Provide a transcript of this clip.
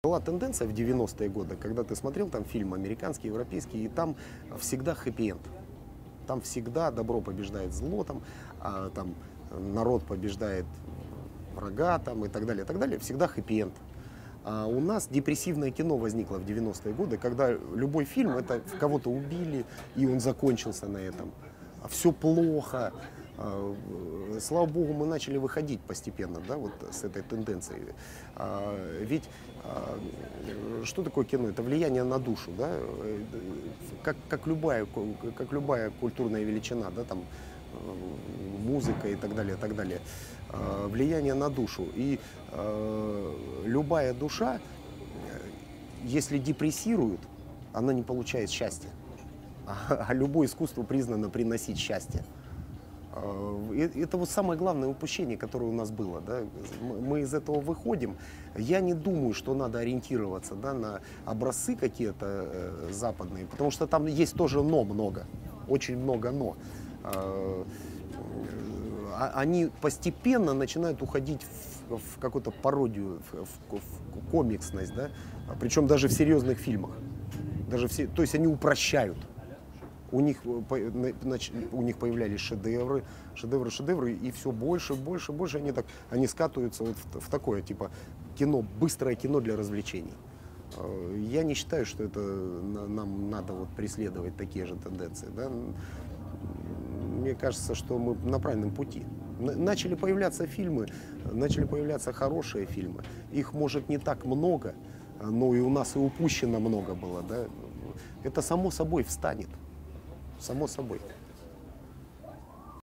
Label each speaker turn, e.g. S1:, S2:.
S1: Была тенденция в 90-е годы, когда ты смотрел там фильм американский, европейский, и там всегда хэппи-энд. Там всегда добро побеждает зло, там народ побеждает врага там, и так далее, и так далее. Всегда хэппи-энд. А у нас депрессивное кино возникло в 90-е годы, когда любой фильм, это кого-то убили, и он закончился на этом. Все плохо. Слава богу, мы начали выходить постепенно, да, вот с этой тенденцией. Ведь что такое кино? Это влияние на душу, да? Как любая культурная величина, да, там, музыка и так далее, и так далее. Влияние на душу. И любая душа, если депрессирует, она не получает счастья. А любое искусство признано приносить счастье. Это вот самое главное упущение, которое у нас было. Да? Мы из этого выходим. Я не думаю, что надо ориентироваться, да, на образцы какие-то западные, потому что там есть тоже «но» много, очень много «но». Они постепенно начинают уходить в какую-то пародию, в комиксность, да? Причем даже в серьезных фильмах. То есть они упрощают. У них появлялись шедевры, и все больше, они скатываются вот в такое, типа, кино, быстрое кино для развлечений. Я не считаю, что это нам надо вот преследовать такие же тенденции. Да? Мне кажется, что мы на правильном пути. Начали появляться фильмы, начали появляться хорошие фильмы. Их, может, не так много, но и у нас и упущено много было. Да? Это само собой встанет. Само собой.